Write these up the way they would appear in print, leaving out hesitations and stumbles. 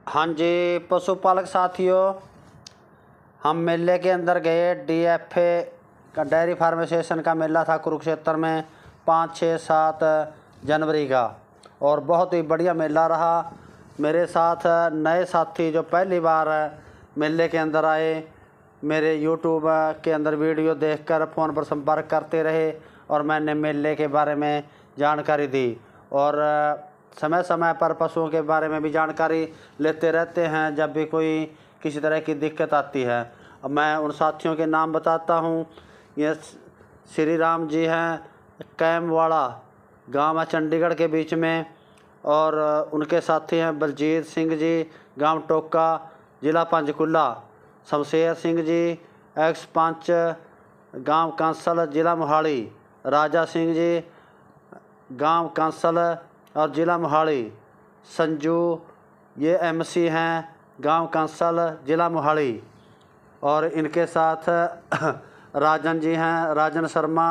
हाँ जी पशुपालक साथियों, हम मेले के अंदर गए। DFA का डेयरी फार्म एसोसिएशन का मेला था कुरुक्षेत्र में 5, 6, 7 जनवरी का, और बहुत ही बढ़िया मेला रहा। मेरे साथ नए साथी जो पहली बार मेले के अंदर आए, मेरे YouTube के अंदर वीडियो देखकर फ़ोन पर संपर्क करते रहे और मैंने मेले के बारे में जानकारी दी, और समय समय पर पशुओं के बारे में भी जानकारी लेते रहते हैं जब भी कोई किसी तरह की दिक्कत आती है। अब मैं उन साथियों के नाम बताता हूँ। ये श्री राम जी हैं, कैमवाड़ा गांव है चंडीगढ़ के बीच में, और उनके साथी हैं बलजीत सिंह जी, गांव टोका, ज़िला पंचकुला। शमशेर सिंह जी, एक्स पंच, गांव कांसल, ज़िला मोहाली। राजा सिंह जी, गांव कांसल और ज़िला मोहाली। संजू ये MC हैं, गांव कांसल, ज़िला मोहाली। और इनके साथ राजन जी हैं, राजन शर्मा,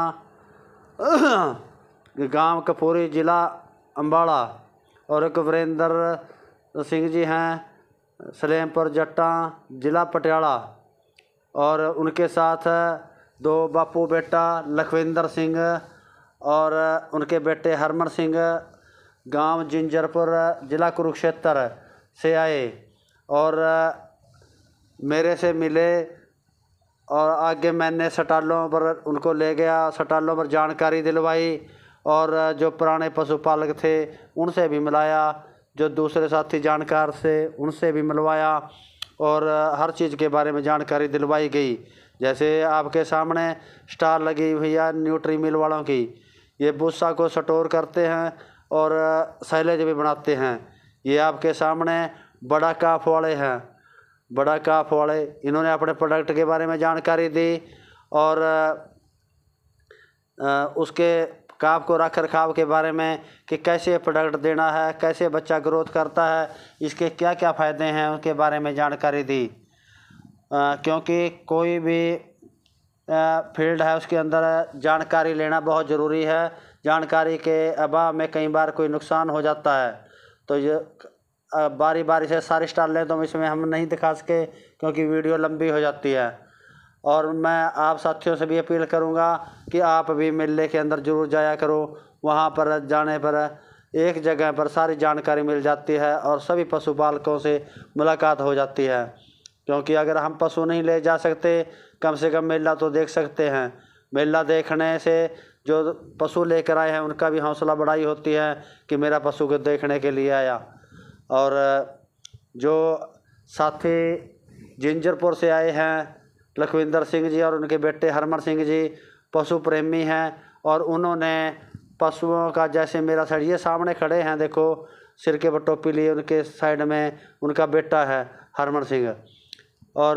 गांव कपूरी, ज़िला अम्बाड़ा। और एक वीरेंद्र सिंह जी हैं, सलेमपुर जट्टा, ज़िला पटियाला। और उनके साथ 2 बापू बेटा लखविंदर सिंह और उनके बेटे हरमन सिंह, गांव जिंजरपुर, ज़िला कुरुक्षेत्र से आए और मेरे से मिले। और आगे मैंने स्टालों पर उनको ले गया, स्टालों पर जानकारी दिलवाई, और जो पुराने पशुपालक थे उनसे भी मिलाया, जो दूसरे साथी जानकार से उनसे भी मिलवाया, और हर चीज़ के बारे में जानकारी दिलवाई गई। जैसे आपके सामने स्टाल लगी हुई है न्यूट्री मिल वालों की। ये भूसा को स्टोर करते हैं और साइलेज भी बनाते हैं। ये आपके सामने बड़ा काफ वाले हैं, बड़ा काफ वाले। इन्होंने अपने प्रोडक्ट के बारे में जानकारी दी और उसके काफ को रख रखाव के बारे में कि कैसे प्रोडक्ट देना है, कैसे बच्चा ग्रोथ करता है, इसके क्या क्या फ़ायदे हैं, उनके बारे में जानकारी दी। क्योंकि कोई भी फील्ड है उसके अंदर जानकारी लेना बहुत ज़रूरी है। जानकारी के अभाव में कई बार कोई नुकसान हो जाता है, तो ये बारी बारी से सारी स्टाल लें तो इसमें हम नहीं दिखा सके क्योंकि वीडियो लंबी हो जाती है। और मैं आप साथियों से भी अपील करूंगा कि आप भी मेले के अंदर ज़रूर जाया करो। वहां पर जाने पर एक जगह पर सारी जानकारी मिल जाती है और सभी पशुपालकों से मुलाकात हो जाती है। क्योंकि अगर हम पशु नहीं ले जा सकते, कम से कम मेला तो देख सकते हैं। मेला देखने से जो पशु लेकर आए हैं उनका भी हौसला बढ़ाई होती है कि मेरा पशु को देखने के लिए आया। और जो साथी जिंजरपुर से आए हैं लखविंदर सिंह जी और उनके बेटे हरमन सिंह जी पशु प्रेमी हैं, और उन्होंने पशुओं का, जैसे मेरा साइड ये सामने खड़े हैं, देखो सिर के पर टोपी लिए, उनके साइड में उनका बेटा है हरमन सिंह। और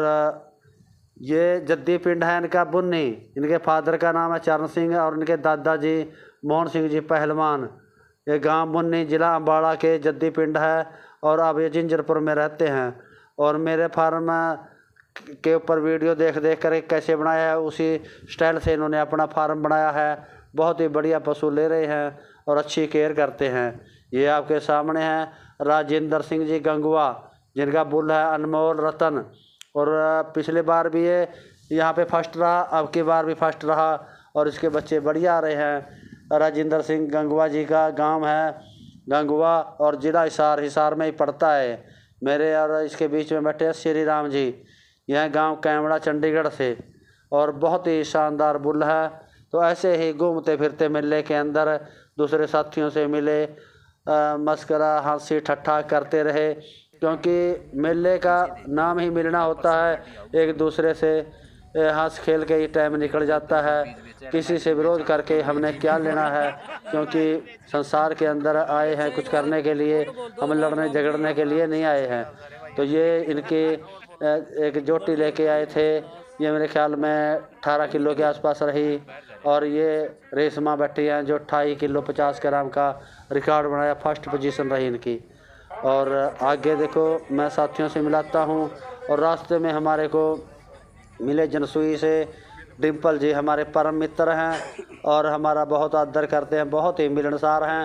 ये जद्दी पिंड है इनका बुन्नी। इनके फादर का नाम है चरण सिंह और इनके दादाजी मोहन सिंह जी पहलवान। ये गांव बुन्नी, ज़िला अम्बाड़ा के जद्दी पिंड है, और अब ये जिंजरपुर में रहते हैं। और मेरे फार्म के ऊपर वीडियो देख देख कर कैसे बनाया है उसी स्टाइल से इन्होंने अपना फार्म बनाया है। बहुत ही बढ़िया पशु ले रहे हैं और अच्छी केयर करते हैं। ये आपके सामने हैं राजेंद्र सिंह जी गंगवा, जिनका बुल है अनमोल रतन। और पिछले बार भी ये यहाँ पे फर्स्ट रहा, अब की बार भी फर्स्ट रहा, और इसके बच्चे बढ़िया आ रहे हैं। राजेंद्र सिंह गंगवा जी का गांव है गंगवा और ज़िला हिसार में ही पड़ता है। मेरे और इसके बीच में बैठे श्री राम जी, यह गांव कैमड़ा चंडीगढ़ से, और बहुत ही शानदार बुल है। तो ऐसे ही घूमते फिरते मेले के अंदर दूसरे साथियों से मिले, मस्करा हंसी ठट्ठा करते रहे, क्योंकि मेले का नाम ही मिलना होता है। एक दूसरे से हंस खेल के ही टाइम निकल जाता है। किसी से विरोध करके हमने क्या लेना है, क्योंकि संसार के अंदर आए हैं कुछ करने के लिए, हम लड़ने झगड़ने के लिए नहीं आए हैं। तो ये इनकी एक जोटी लेके आए थे, ये मेरे ख्याल में 18 किलो के आसपास रही। और ये रेशमा बैठी हैं जो 28 किलो 50 ग्राम का रिकॉर्ड बनाया, फर्स्ट पोजीशन रही इनकी। और आगे देखो मैं साथियों से मिलाता हूँ। और रास्ते में हमारे को मिले जनसुई से डिम्पल जी, हमारे परम मित्र हैं और हमारा बहुत आदर करते हैं, बहुत ही मिलनसार हैं।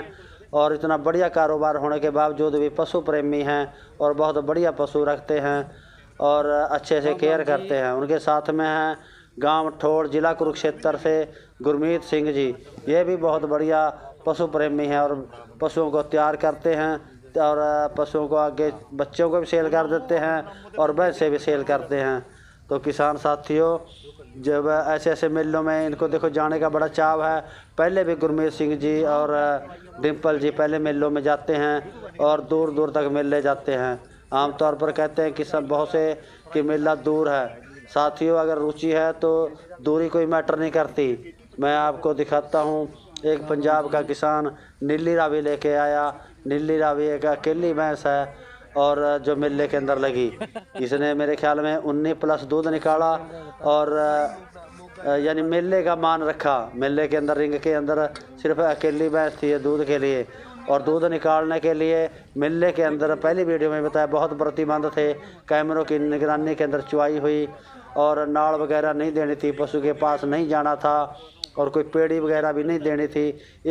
और इतना बढ़िया कारोबार होने के बावजूद भी पशु प्रेमी हैं और बहुत बढ़िया पशु रखते हैं और अच्छे से केयर करते हैं। उनके साथ में हैं गांव ठोड़ जिला कुरुक्षेत्र से गुरमीत सिंह जी, ये भी बहुत बढ़िया पशु प्रेमी हैं और पशुओं को तैयार करते हैं और पशुओं को आगे बच्चों को भी सेल कर देते हैं और भैंसे भी सेल करते हैं। तो किसान साथियों, जब ऐसे ऐसे मेलों में इनको देखो जाने का बड़ा चाव है। पहले भी गुरमीत सिंह जी और डिम्पल जी पहले मेलों में जाते हैं और दूर दूर तक मेले जाते हैं। आमतौर पर कहते हैं कि सब बहुत से कि मेला दूर है। साथियों, अगर रुचि है तो दूरी कोई मैटर नहीं करती। मैं आपको दिखाता हूँ, एक पंजाब का किसान नीली रावी लेके आया। नीली रावी एक अकेली भैंस है और जो मेले के अंदर लगी, इसने मेरे ख्याल में 19+ दूध निकाला और यानी मेले का मान रखा। मेले के अंदर रिंग के अंदर सिर्फ अकेली भैंस थी दूध के लिए, और दूध निकालने के लिए मेले के अंदर पहली वीडियो में बताया बहुत प्रतिबंध थे। कैमरों की निगरानी के अंदर चुआई हुई और नाड़ वगैरह नहीं देनी थी, पशु के पास नहीं जाना था और कोई पेड़ी वगैरह भी नहीं देनी थी।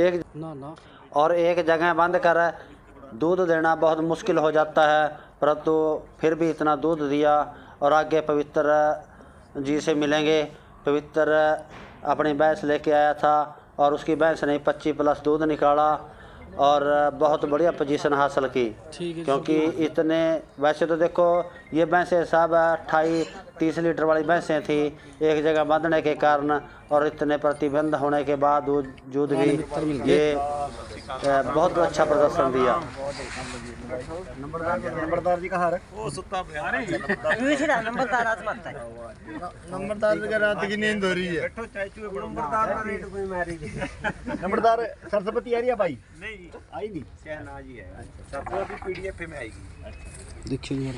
एक जगह बंद कर दूध देना बहुत मुश्किल हो जाता है, परंतु फिर भी इतना दूध दिया। और आगे पवित्र जी से मिलेंगे। पवित्र अपनी भैंस लेके आया था और उसकी भैंस ने 25+ दूध निकाला और बहुत बढ़िया पोजीशन हासिल की। क्योंकि इतने, वैसे तो देखो ये भैंसें सब 28-30 लीटर वाली भैंसें थी, एक जगह बांधने के कारण और इतने प्रतिबंध होने के बावजूद भी ये बहुत अच्छा प्रदर्शन दिया। नंबरदार जी कहाँ वो सुता नंबरदार रात की नींद हो रही है। नंबरदार सरस्वती आ रही है भाई? नहीं आई नहीं, शहनाज ही है। सरस्वती PDF में आएगी। देखिए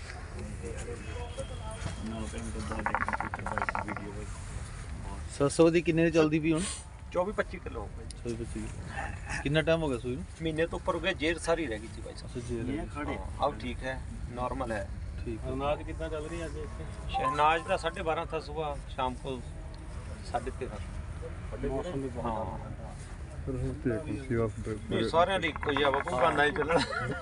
सरस्वती कितने चलती भी हूँ? 24-25 किलो। 24-25 कितना टाइम हो गया सुई? महीने तो ऊपर हो गया, जेर सारी रह गई थी भाई साहब। अब ठीक है, नॉर्मल है। ठीक है। शहनाज कितना चल रही है आज? शहनाज का 12:30 था सुबह, शाम को 13:30। मौसम भी बहुत सारे नहीं चलना।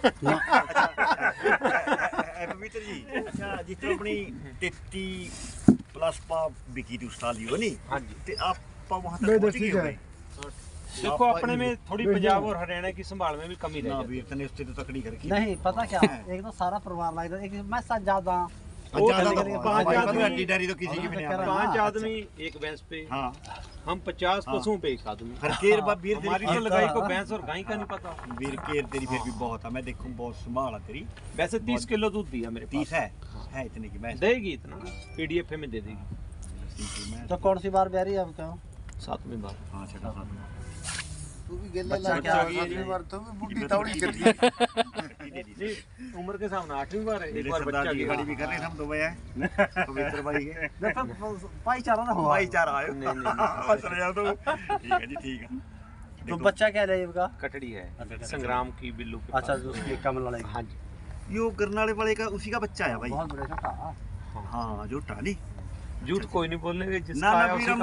पवित्र जी, अच्छा जिस तरह अपनी 33+ पा बिकी थी उस साल ही नहीं? हाँ जी। ते आप वहाँ तक पहुँच गए? देखो अपने में थोड़ी पंजाब और हरियाणा की संभाल में भी कमी रह जाती है। उससे तो तकड़ी करके नहीं पता क्या, एक तो सारा परिवार लगता है, एक मैं साथ ज्यादा 5 आदमी तो किसी की भी नहीं। 5 आदमी एक भैंस पे। हाँ। हम 50 पशुओं पे एक आदमी। हमारी तो लगाई को भैंस और गाय का नहीं पता। वीर केर तेरी फिर भी बहुत है, मैं देखूं बहुत संभाल है तेरी। वैसे 30 किलो दूध दिया मेरे पास। 30 है इतने की भैंस देगी, इतना PDF में दे देगी। तो कौन सी बार ब्यारी है आपका? 7वीं बार। हाँ 7 तू भी गेले ला क्या 7वीं बार तो बुढ़ी तौड़ी कर दी। उम्र के सामने 8वीं बार है। एक बार बच्चा की गाड़ी भी कर रहे हम तो भैया पवित्र भाई के भाईचारा ना हो, भाईचारा आयो। नहीं चले जाओ तो ठीक है जी, ठीक है। तो बच्चा क्या है इसका? कटड़ी है, संग्राम की बिल्लू के। अच्छा, उसकी कमल वाले। हाँ जी, यो गरनाले वाले का उसी का बच्चा है भाई। बहुत बड़ा था। हाँ जो टाली झूठ कोई नहीं बोलने जिसका आया उसी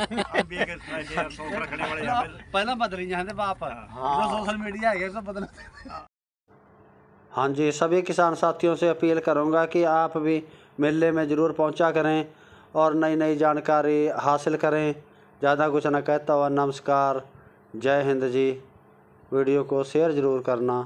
का। पहला बदली यहाँ से बाप जो सोशल मीडिया है सब बदल। हाँ जी, सभी किसान साथियों से अपील करूँगा कि आप भी मेले में ज़रूर पहुँचा करें और नई नई जानकारी हासिल करें। ज़्यादा कुछ न कहता हुआ नमस्कार, जय हिंद जी। वीडियो को शेयर ज़रूर करना।